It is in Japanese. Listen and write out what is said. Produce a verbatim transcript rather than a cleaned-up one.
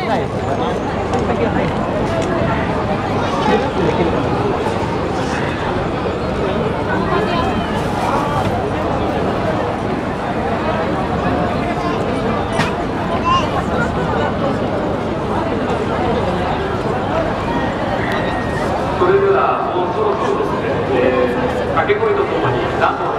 ないですよ。先がないです。できるかな。 それではもうそろそろですね、えー、掛け声とともに何本